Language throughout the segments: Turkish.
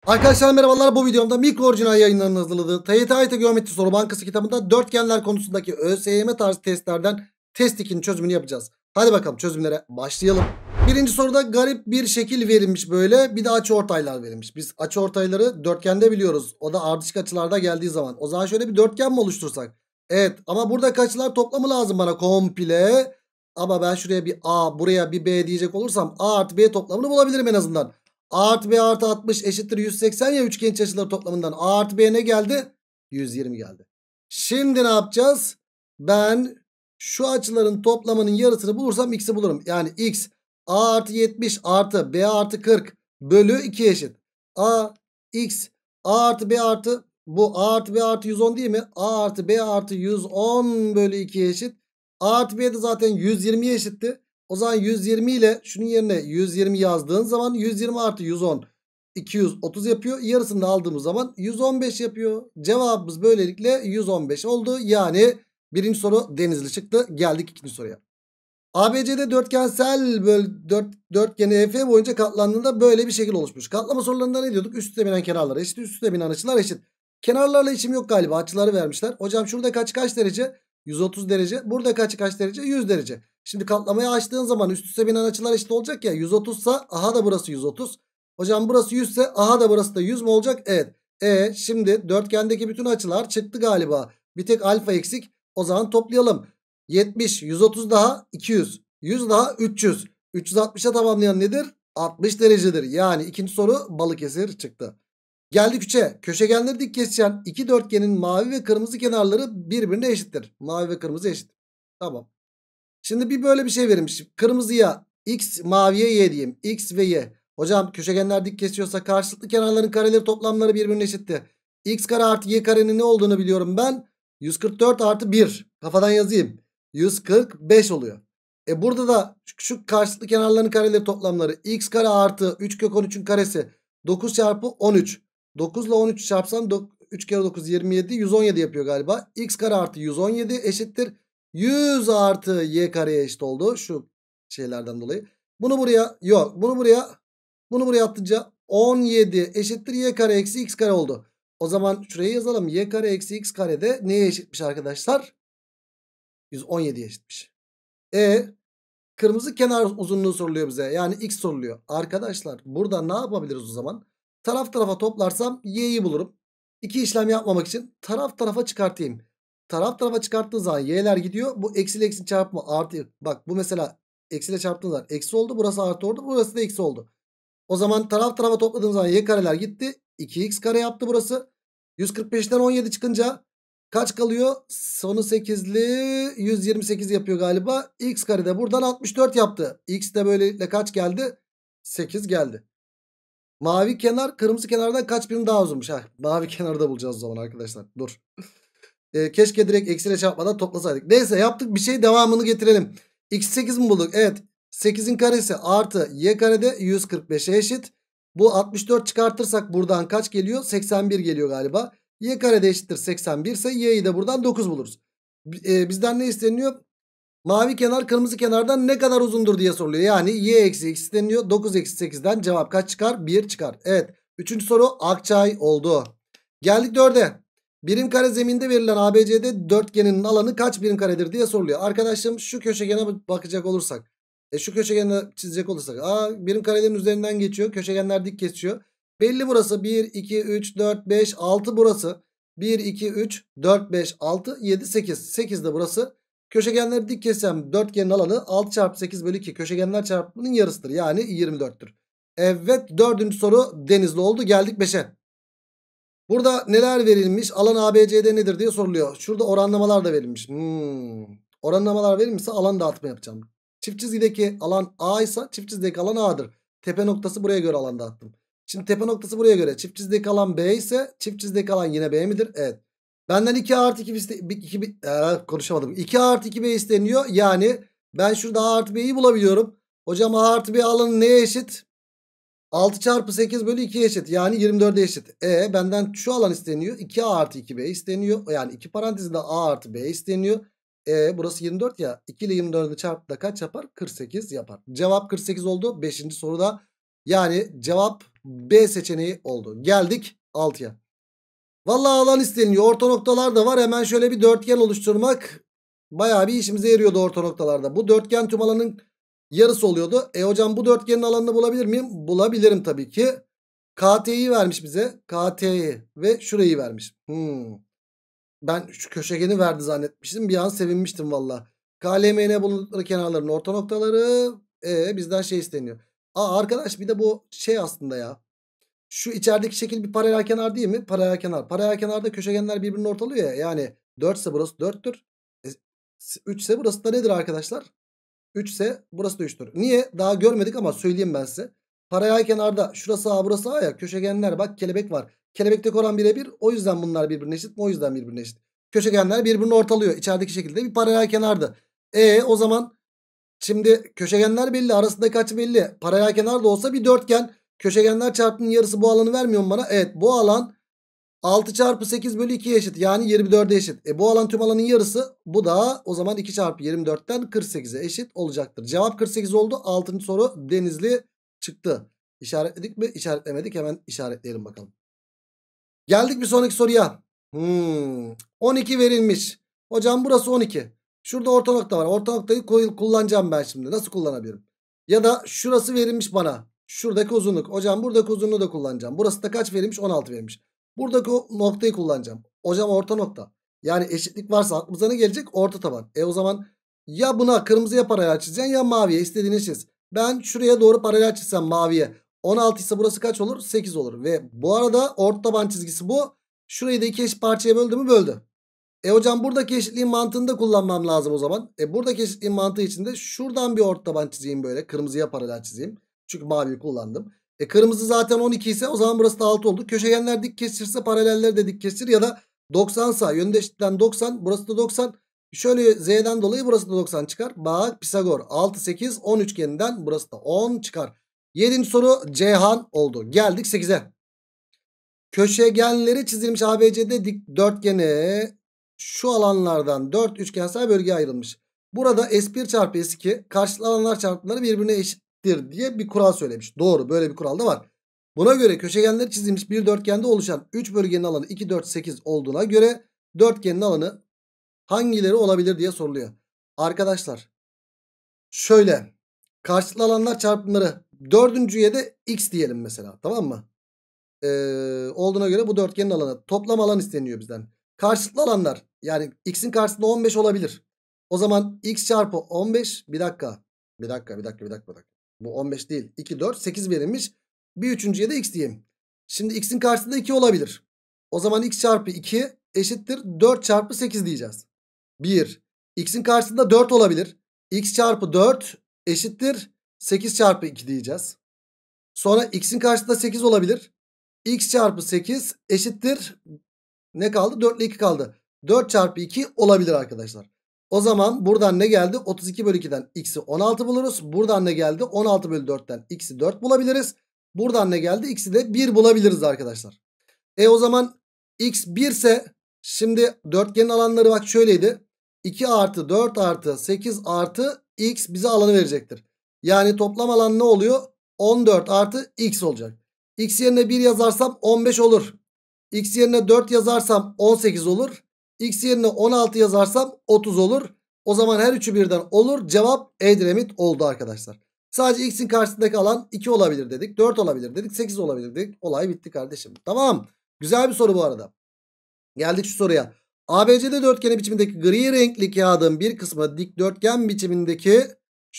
Arkadaşlar merhabalar, bu videomda mikro orijinal yayınlarının hazırladığı TYT AYT Geometri Soru Bankası kitabında dörtgenler konusundaki ÖSYM tarzı testlerden test 2'nin çözümünü yapacağız. Hadi bakalım çözümlere başlayalım. Birinci soruda garip bir şekil verilmiş böyle, bir de açıortaylar verilmiş. Biz açıortayları dörtgende biliyoruz. O da ardışık açılarda geldiği zaman. O zaman şöyle bir dörtgen mi oluştursak? Evet, ama buradaki açılar toplamı lazım bana komple. Ama ben şuraya bir A, buraya bir B diyecek olursam A artı B toplamını bulabilirim en azından. A artı B artı 60 eşittir 180 ya, üçgen iç açıları toplamından. A artı B ne geldi? 120 geldi. Şimdi ne yapacağız? Ben şu açıların toplamının yarısını bulursam x'i bulurum. Yani x A artı 70 artı B artı 40 bölü 2 eşit. A x A artı B artı, bu A artı B artı 110 değil mi? A artı B artı 110 bölü 2 eşit. A artı B de zaten 120'ye eşitti. O zaman 120 ile şunun yerine 120 yazdığın zaman 120 artı 110 230 yapıyor. Yarısını da aldığımız zaman 115 yapıyor. Cevabımız böylelikle 115 oldu. Yani birinci soru denizli çıktı. Geldik ikinci soruya. ABC'de dörtgensel dörtgeni EF boyunca katlandığında böyle bir şekil oluşmuş. Katlama sorularında ne diyorduk? Üst üste binen kenarlar eşit, üst üste binen açılar eşit. Kenarlarla işim yok galiba. Açıları vermişler. Hocam şurada kaç derece? 130 derece. Burada kaç derece? 100 derece. Şimdi katlamayı açtığın zaman üst üste binen açılar eşit olacak ya. 130 ise aha da burası 130. Hocam burası 100 ise aha da burası da 100 mü olacak? Evet. Şimdi dörtgendeki bütün açılar çıktı galiba. Bir tek alfa eksik. O zaman toplayalım. 70, 130 daha 200, 100 daha 300. 360'a tamamlayan nedir? 60 derecedir. Yani ikinci soru Balıkesir çıktı. Geldik 3'e. Köşegenleri dik kesişen iki dörtgenin mavi ve kırmızı kenarları birbirine eşittir. Mavi ve kırmızı eşit. Tamam. Şimdi bir böyle bir şey verilmiş. Kırmızıya x, maviye y diyeyim. X ve y. Hocam köşegenler dik kesiyorsa karşılıklı kenarların kareleri toplamları birbirine eşitti. X kare artı y karenin ne olduğunu biliyorum ben. 144 artı 1. Kafadan yazayım. 145 oluyor. Burada da şu karşılıklı kenarların kareleri toplamları x kare artı 3 kök 13'ün karesi 9 çarpı 13. 9 ile 13 çarpsam 3 kere 9 27, 117 yapıyor galiba. X kare artı 117 eşittir 100 artı y kareye eşit oldu. Şu şeylerden dolayı. Bunu buraya, yok bunu buraya atınca 17 eşittir y kare eksi x kare oldu. O zaman şuraya yazalım. Y kare eksi x kare de neye eşitmiş arkadaşlar? 117'ye eşitmiş. Kırmızı kenar uzunluğu soruluyor bize. Yani x soruluyor. Arkadaşlar burada ne yapabiliriz o zaman? Taraf tarafa toplarsam y'yi bulurum. İki işlem yapmamak için taraf tarafa çıkartayım. Taraf tarafa çıkarttığı zaman y'ler gidiyor. Bu eksi ile eksi çarpma artı. Bak bu mesela eksi ile çarptığın zaman eksi oldu. Burası artı oldu. Burası da eksi oldu. O zaman taraf tarafa topladığım zaman y kareler gitti. 2x kare yaptı burası. 145'ten 17 çıkınca kaç kalıyor? Sonu 8'li 128 yapıyor galiba. X kare de buradan 64 yaptı. X de böylelikle kaç geldi? 8 geldi. Mavi kenar kırmızı kenardan kaç birim daha uzunmuş? Mavi kenarı da bulacağız o zaman arkadaşlar. Dur. Keşke direkt eksiyle çarpmadan toplasaydık. Neyse yaptık bir şey, devamını getirelim. X 8 mi bulduk? Evet. 8'in karesi artı y karede 145'e eşit. Bu 64 çıkartırsak buradan kaç geliyor? 81 geliyor galiba. Y karede eşittir 81 ise y'yi de buradan 9 buluruz. Bizden ne isteniyor? Mavi kenar kırmızı kenardan ne kadar uzundur diye soruluyor. Yani y eksi x isteniyor. 9 eksi 8'den cevap kaç çıkar? 1 çıkar. Evet. Üçüncü soru Akçay oldu. Geldik 4'e. Birim kare zeminde verilen ABCD dörtgeninin alanı kaç birim karedir diye soruluyor. Arkadaşım şu köşegene bakacak olursak. Şu köşegeni çizecek olursak. Birim karelerin üzerinden geçiyor. Köşegenler dik kesiyor. Belli burası. 1, 2, 3, 4, 5, 6 burası. 1, 2, 3, 4, 5, 6, 7, 8. 8 de burası. Köşegenleri dik kessem dörtgenin alanı 6 çarpı 8 bölü 2. Köşegenler çarpımının yarısıdır. Yani 24'tür. Evet, dördüncü soru Denizli oldu. Geldik 5'e. Burada neler verilmiş? Alan ABCD nedir diye soruluyor. Şurada oranlamalar da verilmiş. Oranlamalar verilmişse alan dağıtma yapacağım. Çift çizgideki alan A ise çift çizgideki alan A'dır. Tepe noktası buraya göre alan dağıttım. Şimdi tepe noktası buraya göre. Çift çizgideki alan B ise çift çizgideki alan yine B midir? Evet. Benden 2 artı 2 konuşamadım. 2 artı 2B isteniyor. Yani ben şurada A artı B'yi bulabiliyorum. Hocam A artı B alanı neye eşit? 6 çarpı 8 bölü 2'ye eşit. Yani 24'e eşit. Benden şu alan isteniyor. 2A artı 2B isteniyor. Yani 2 parantezinde A artı B isteniyor. Burası 24 ya. 2 ile 24'ü çarptığında kaç yapar? 48 yapar. Cevap 48 oldu. 5. soruda. Yani cevap B seçeneği oldu. Geldik 6'ya. Vallahi alan isteniyor. Orta noktalar da var. Hemen şöyle bir dörtgen oluşturmak bayağı bir işimize yarıyordu orta noktalarda. Bu dörtgen tüm alanın yarısı oluyordu. Hocam bu dörtgenin alanını bulabilir miyim? Bulabilirim tabii ki. KT'yi vermiş bize. KT'yi ve şurayı vermiş. Ben şu köşegeni verdi zannetmiştim. Bir an sevinmiştim valla. KLMN bulundukları kenarların orta noktaları. Bizden şey isteniyor. Arkadaş bir de bu şey aslında ya. Şu içerideki şekil bir paralel kenar değil mi? Paralel kenar. Paralel kenarda köşegenler birbirini ortalıyor ya. Yani 4 ise burası 4'tür. 3 ise burası da nedir arkadaşlar? 3 ise burası da 3'tür. Niye? Daha görmedik ama söyleyeyim ben size. Paralel kenarda şurası A burası A ya. Köşegenler bak kelebek var. Kelebekteki oran birebir. O yüzden bunlar birbirine eşit. O yüzden birbirine eşit. Köşegenler birbirini ortalıyor. İçerideki şekilde bir paralel kenardı. O zaman şimdi köşegenler belli. Arasındaki açı belli. Paralel kenar da olsa bir dörtgen. Köşegenler çarpımının yarısı bu alanı vermiyor mu bana? Evet, bu alan 6 çarpı 8 bölü 2'ye eşit. Yani 24'e eşit. Bu alan tüm alanın yarısı. Bu da o zaman 2 çarpı 24'ten 48'e eşit olacaktır. Cevap 48 oldu. 6. soru Denizli çıktı. İşaretledik mi? İşaretlemedik. Hemen işaretleyelim bakalım. Geldik bir sonraki soruya. 12 verilmiş. Hocam burası 12. Şurada orta nokta var. Orta noktayı kullanacağım ben şimdi. Nasıl kullanabilirim? Ya da şurası verilmiş bana. Şuradaki uzunluk. Hocam buradaki uzunluğu da kullanacağım. Burası da kaç verilmiş? 16 verilmiş. Buradaki noktayı kullanacağım. Hocam orta nokta. Yani eşitlik varsa aklımıza ne gelecek? Orta taban. O zaman ya buna kırmızıya paralel çizeceksin ya maviye. İstediğini çiz. Ben şuraya doğru paralel çizsem maviye. 16 ise burası kaç olur? 8 olur. Ve bu arada orta taban çizgisi bu. Şurayı da iki eşit parçaya böldü mü? Böldü. Hocam buradaki eşitliğin mantığını da kullanmam lazım o zaman. Buradaki eşitliğin mantığı içinde şuradan bir orta taban çizeyim böyle. Kırmızıya paralel çizeyim. Çünkü maviyi kullandım. Kırmızı zaten 12 ise o zaman burası da 6 oldu. Köşegenler dik kesişirse paraleller de dik kesişir ya da 90 sa yönde eşitlikten 90, burası da 90. Şöyle Z'den dolayı burası da 90 çıkar. Bak Pisagor 6 8 10 üçgeninden burası da 10 çıkar. 7. soru Ceyhan oldu. Geldik 8'e. Köşegenleri çizilmiş ABCD dikdörtgeni şu alanlardan 4 üçgensel bölgeye ayrılmış. Burada S1 çarpı S2 karşılıklı alanlar çarpımları birbirine eşittir diye bir kural söylemiş. Doğru, böyle bir kural da var. Buna göre köşegenleri çizilmiş bir dörtgende oluşan 3 bölgenin alanı 2, 4, 8 olduğuna göre dörtgenin alanı hangileri olabilir diye soruluyor. Arkadaşlar şöyle karşılıklı alanlar çarpımları dördüncüye de X diyelim mesela, tamam mı? Olduğuna göre bu dörtgenin alanı toplam alan isteniyor bizden. Karşılıklı alanlar yani x'in karşısında 15 olabilir. O zaman x çarpı 15 bir dakika. Bu 15 değil. 2, 4, 8 verilmiş. Bir üçüncüye de x diyeyim. Şimdi x'in karşısında 2 olabilir. O zaman x çarpı 2 eşittir 4 çarpı 8 diyeceğiz. 1. X'in karşısında 4 olabilir. X çarpı 4 eşittir 8 çarpı 2 diyeceğiz. Sonra x'in karşısında 8 olabilir. X çarpı 8 eşittir. Ne kaldı? 4 ile 2 kaldı. 4 çarpı 2 olabilir arkadaşlar. O zaman buradan ne geldi? 32 bölü 2'den x'i 16 buluruz. Buradan ne geldi? 16 bölü 4'ten x'i 4 bulabiliriz. Buradan ne geldi? X'i de 1 bulabiliriz arkadaşlar. O zaman x 1 ise şimdi dörtgenin alanları bak şöyleydi. 2 artı 4 artı 8 artı x bize alanı verecektir. Yani toplam alan ne oluyor? 14 artı x olacak. X yerine 1 yazarsam 15 olur. X yerine 4 yazarsam 18 olur. X yerine 16 yazarsam 30 olur. O zaman her üçü birden olur. Cevap Edremit oldu arkadaşlar. Sadece x'in karşısındaki alan 2 olabilir dedik. 4 olabilir dedik. 8 olabilir dedik. Olay bitti kardeşim. Tamam. Güzel bir soru bu arada. Geldik şu soruya. ABCD dörtgeni biçimindeki gri renkli kağıdın bir kısmı dikdörtgen biçimindeki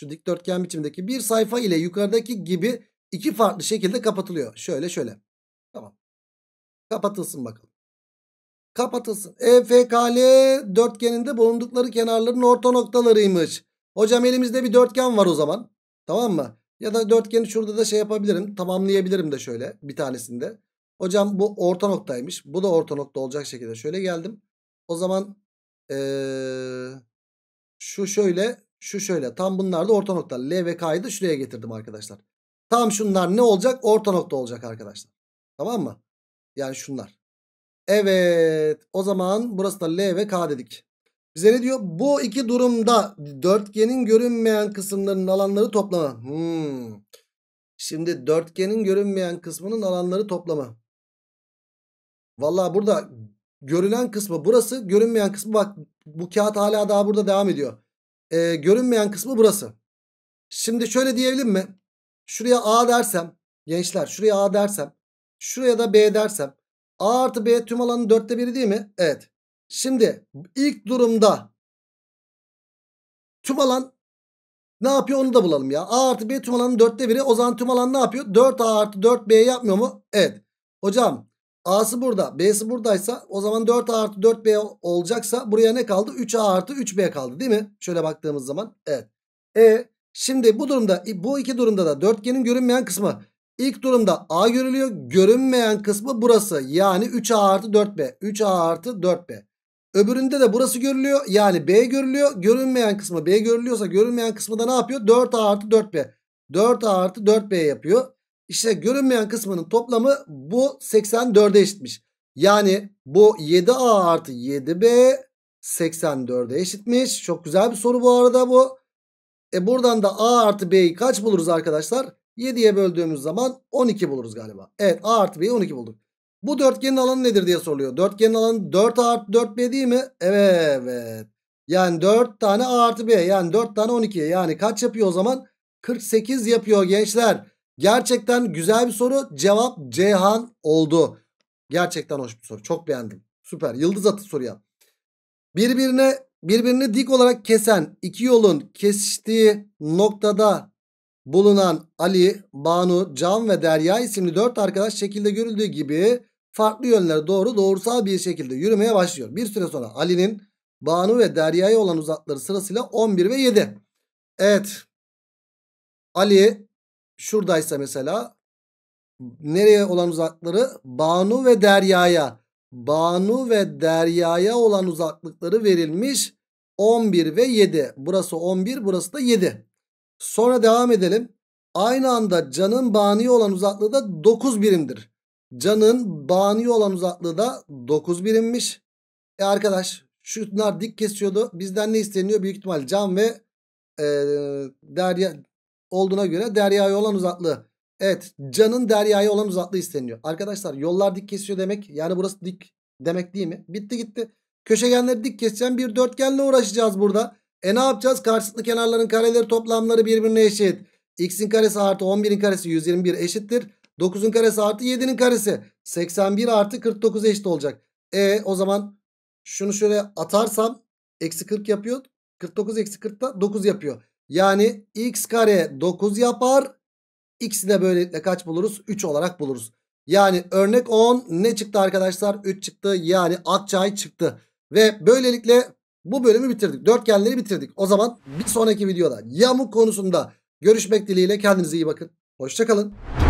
bir sayfa ile yukarıdaki gibi iki farklı şekilde kapatılıyor. Şöyle. Tamam. Kapatılsın bakalım. Kapatılsın. EFKL dörtgeninde bulundukları kenarların orta noktalarıymış. Hocam elimizde bir dörtgen var o zaman. Tamam mı? Ya da dörtgeni şurada da şey yapabilirim. Tamamlayabilirim de şöyle bir tanesinde. Hocam bu orta noktaymış. Bu da orta nokta olacak şekilde. Şöyle geldim. O zaman şu şöyle. Tam bunlar da orta nokta. L ve K'yı da şuraya getirdim arkadaşlar. Tam şunlar ne olacak? Orta nokta olacak arkadaşlar. Tamam mı? Yani şunlar. Evet. O zaman burası da L ve K dedik. Bize ne diyor? Bu iki durumda dörtgenin görünmeyen kısımlarının alanları toplamı. Şimdi dörtgenin görünmeyen kısmının alanları toplamı. Vallahi burada görünen kısmı burası. Görünmeyen kısmı bak bu kağıt hala daha burada devam ediyor. Görünmeyen kısmı burası. Şimdi şöyle diyebilir mi? Şuraya A dersem. Gençler şuraya A dersem. Şuraya da B dersem. A artı B tüm alanın 1/4 değil mi? Evet. Şimdi ilk durumda tüm alan ne yapıyor onu da bulalım ya. A artı B tüm alanın 1/4. O zaman tüm alan ne yapıyor? 4A artı 4B yapmıyor mu? Evet. Hocam A'sı burada, B'si buradaysa o zaman 4A artı 4B olacaksa buraya ne kaldı? 3A artı 3B kaldı değil mi? Şöyle baktığımız zaman. Evet. Şimdi bu durumda, bu iki durumda da dörtgenin görünmeyen kısmı. İlk durumda A görülüyor. Görünmeyen kısmı burası. Yani 3A artı 4B. 3A artı 4B. Öbüründe de burası görülüyor. Yani B görülüyor. Görünmeyen kısmı B görülüyorsa görünmeyen kısmı da ne yapıyor? 4A artı 4B. 4A artı 4B yapıyor. İşte görünmeyen kısmının toplamı bu 84'e eşitmiş. Yani bu 7A artı 7B 84'e eşitmiş. Çok güzel bir soru bu arada bu. Buradan da A artı B'yi kaç buluruz arkadaşlar? 7'ye böldüğümüz zaman 12 buluruz galiba. Evet, A artı B'yi 12 bulduk. Bu dörtgenin alanı nedir diye soruluyor. Dörtgenin alanı 4A artı 4B değil mi? Evet. Yani 4 tane A artı B. Yani 4 tane 12. Yani kaç yapıyor o zaman? 48 yapıyor gençler. Gerçekten güzel bir soru. Cevap Ceyhan oldu. Gerçekten hoş bir soru. Çok beğendim. Süper. Yıldız atı soruya. Birbirini dik olarak kesen iki yolun kesiştiği noktada bulunan Ali, Banu, Can ve Derya isimli 4 arkadaş şekilde görüldüğü gibi farklı yönlere doğru doğrusal bir şekilde yürümeye başlıyor. Bir süre sonra Ali'nin Banu ve Derya'ya olan uzaklıkları sırasıyla 11 ve 7. Evet. Ali şuradaysa mesela nereye olan uzaklıkları? Banu ve Derya'ya. Banu ve Derya'ya olan uzaklıkları verilmiş 11 ve 7. Burası 11, burası da 7. Sonra devam edelim. Aynı anda Can'ın Banu'ya olan uzaklığı da 9 birimdir. Can'ın Banu'ya olan uzaklığı da 9 birimmiş. Arkadaş şunlar dik kesiyordu. Bizden ne isteniyor? Büyük ihtimal Can ve Derya olduğuna göre Derya'ya olan uzaklığı. Evet, Can'ın Derya'ya olan uzaklığı isteniyor. Arkadaşlar yollar dik kesiyor demek. Yani burası dik demek değil mi? Bitti gitti. Köşegenleri dik keseceğim. Bir dörtgenle uğraşacağız burada. Ne yapacağız? Karşılıklı kenarların kareleri toplamları birbirine eşit. X'in karesi artı 11'in karesi 121 eşittir. 9'un karesi artı 7'nin karesi 81 artı 49 eşit olacak. O zaman şunu şöyle atarsam eksi 40 yapıyor. 49 eksi 40 da 9 yapıyor. Yani x kare 9 yapar. X'i de böylelikle kaç buluruz? 3 olarak buluruz. Yani örnek 10 ne çıktı arkadaşlar? 3 çıktı. Yani Akçay çıktı. Ve böylelikle bu bölümü bitirdik. Dörtgenleri bitirdik. O zaman bir sonraki videoda yamuk konusunda görüşmek dileğiyle, kendinize iyi bakın. Hoşça kalın.